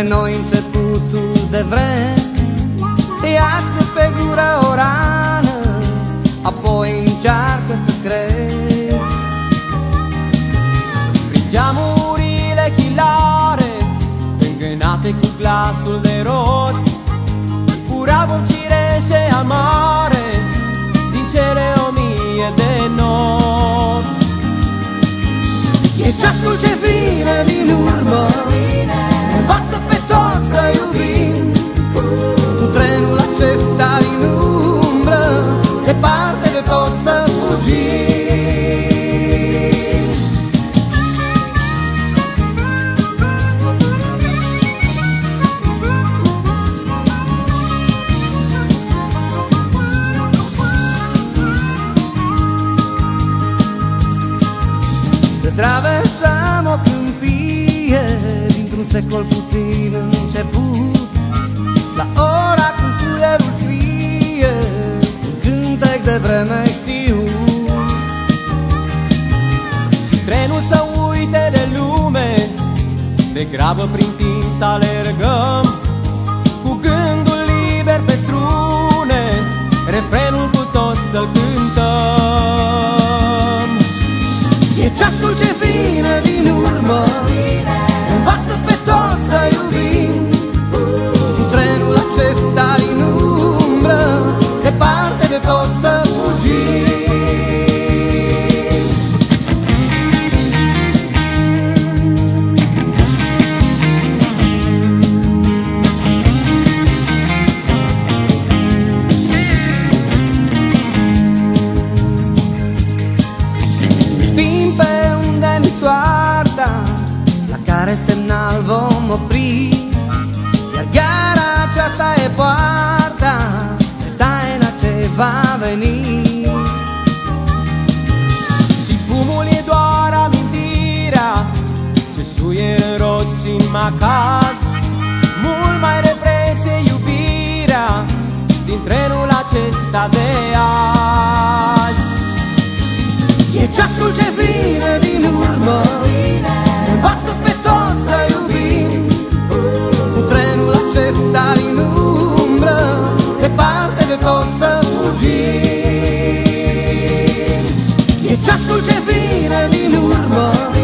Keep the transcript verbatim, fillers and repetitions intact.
între noi începutul de vreme. Ia-ți pe gură o rană, apoi încearcă să crezi. Prin geamurile chilare, îngânate cu glasul de roți, fura vom cireșe amare din cele o mie de nopți. E ceasul ce vine din urmă, învață pe toți să iubim. Cu trenul acesta din umbră, departe de tot să fugim. Traversăm o câmpie dintr-un secol puțin început, la ora când fluierul scrie un cântec de vreme știut. Și trenul să uite de lume, degrabă prin timp să alergăm, cu gândul liber pe strune, refrenul cu tot să-l cântăm. E ceasul ce vine din urmă, învață pe toți să iubim. Cu trenul acesta din umbră, departe de tot să fugim. Știm pe unde ni soarta, la care semnal vom opri, iar gara aceasta e poarta spre taina ce va veni. Și fumul e doar amintirea ce șuie în roți și în macaz. Mult mai repreț e iubirea din trenul acesta de azi. E ceasul ce vine din urmă, învață pe toți să iubim. Cu trenul acesta din umbră, departe de tot să fugim. E ceasul ce vine din urmă,